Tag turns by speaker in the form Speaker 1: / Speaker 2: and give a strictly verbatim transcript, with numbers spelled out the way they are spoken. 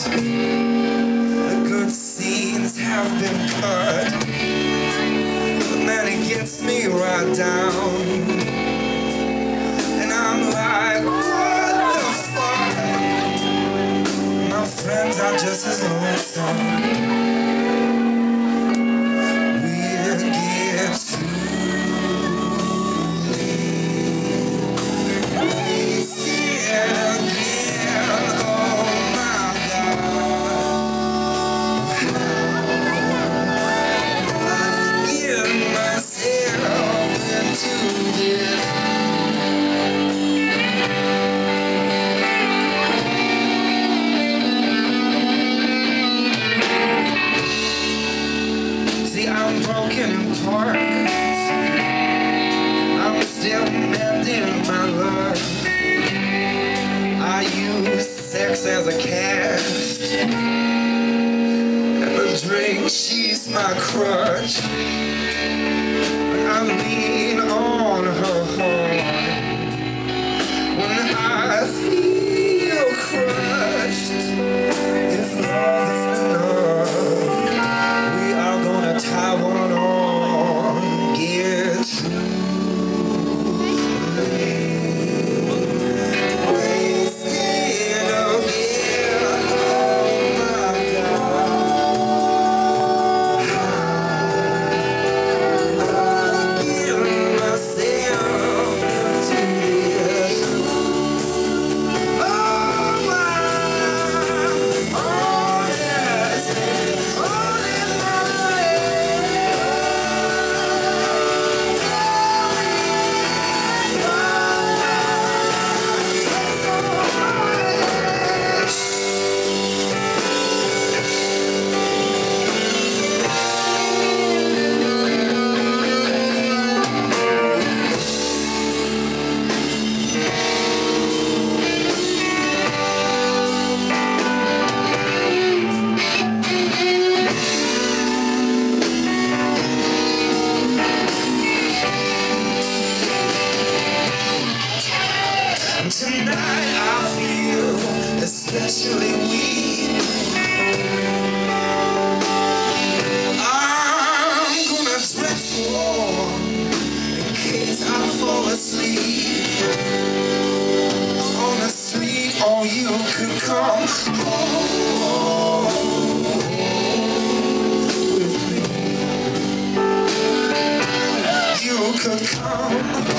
Speaker 1: The good scenes have been cut, but man, it gets me right down. And I'm like, what the fuck? My friends are just as lonesome. I'm broken in parts. I'm still mending my life. I use sex as a cast, and the drink, she's my crutch. I lean on her heart when I feel crushed. If love ain't enough, tie one on, get wasted again. Oh my God, I'm giving myself to this. Oh my, oh yes, oh yes, my tonight I feel especially weak. I'm gonna dress warm in case I fall asleep on the street, or you could come home with me. You could come home.